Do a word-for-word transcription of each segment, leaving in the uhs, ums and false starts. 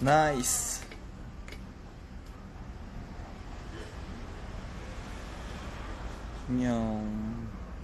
나이스. 안녕.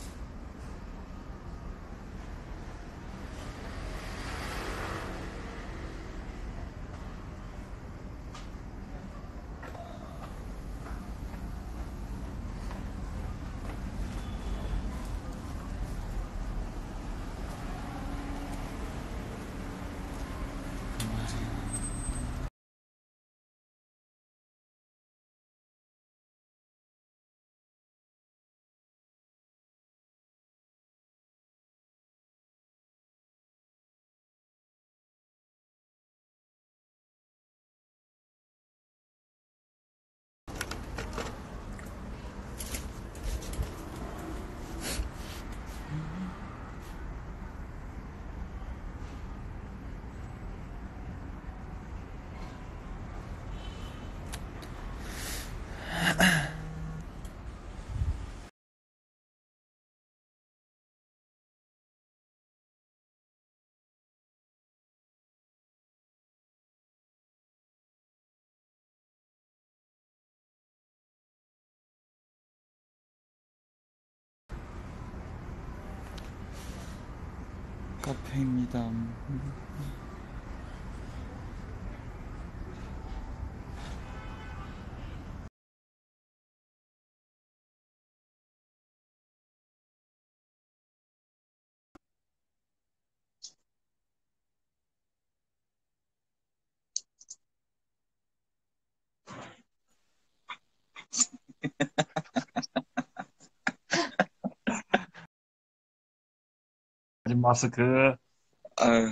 카페입니다. 마스크. 아,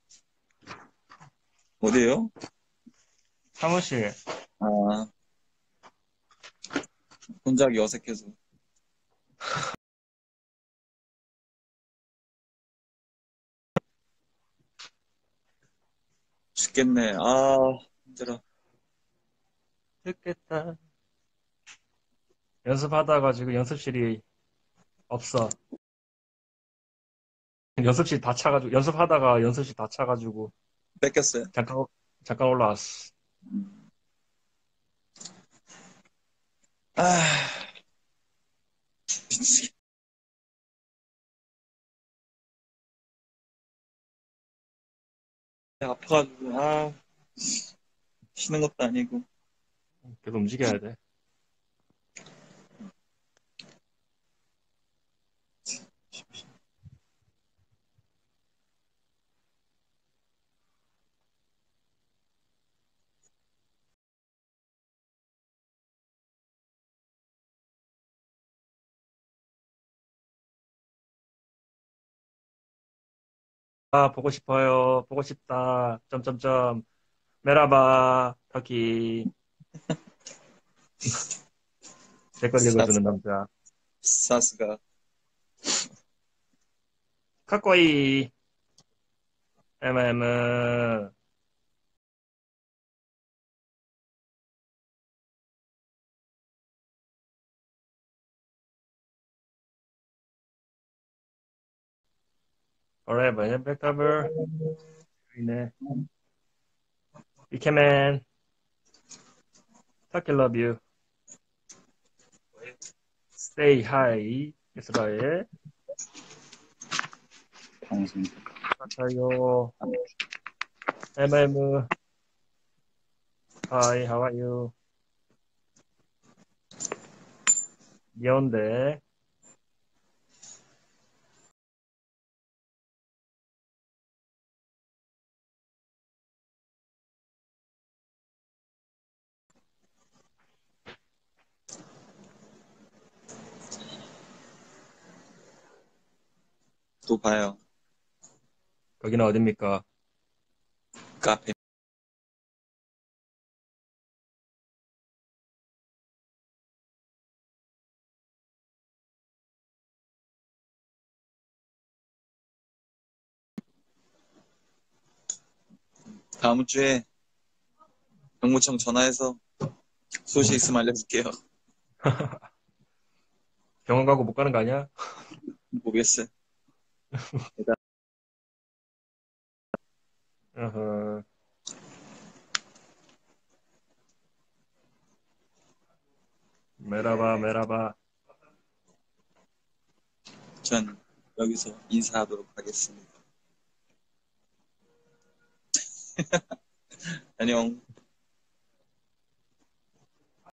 어디에요? 사무실. 아, 혼자 하기 어색해서. 죽겠네. 아, 힘들어. 듣겠다. 연습하다가 지금 연습실이 없어. 연습실 다 차가지고, 연습하다가 연습실 다 차가지고, 뺏겼어요. 잠깐, 잠깐 올라왔어. 아, 미치겠네. 아파가지고, 아, 쉬는 것도 아니고. 계속 움직여야 돼. 아, 보고 싶어요. 보고 싶다. 점점점. 메라바, 터키. 댓글 읽어주는 사스가, 남자. 사스가. 카코이. 엠엠. Forever, Backcover. 이네. 이케맨. 터키 love you. Stay high. 이스라엘. 방송. 맞아요. 엠엠. Hi, how are you? 미온데. 또 봐요. 거기는 어딥니까? 카페. 다음 주에 병무청 전화해서 소식 있으면 알려줄게요. 병원 가고 못 가는 거 아니야? 모르겠어요. 어허. 메라바, 메라바. 전 여기서 인사하도록 하겠습니다. 안녕.